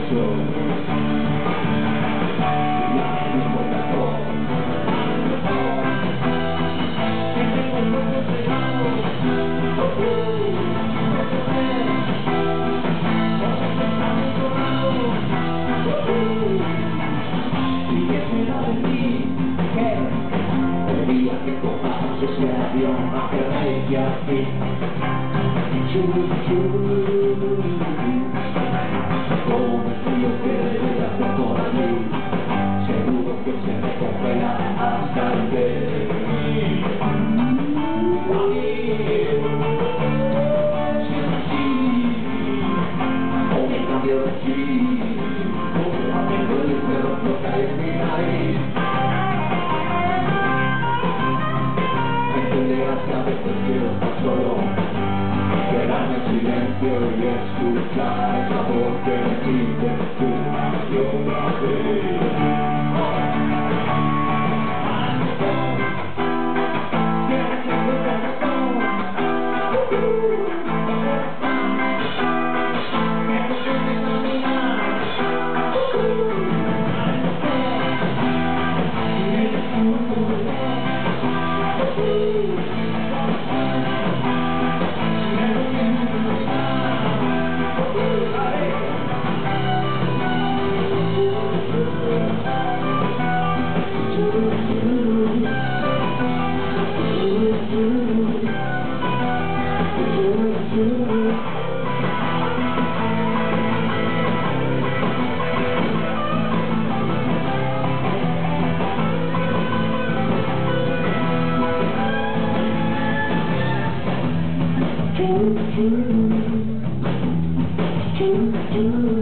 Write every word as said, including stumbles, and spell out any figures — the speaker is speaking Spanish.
Come frío que regresa por allí, seguro que se recupera hasta el ver. Come cambio de chip, como amigo el perro flota en mi nariz. Entenderás que a veces quiero estar solo, quedarme en silencio y escuchar esa voz que me dice una y otra vez. Do, do, do, do.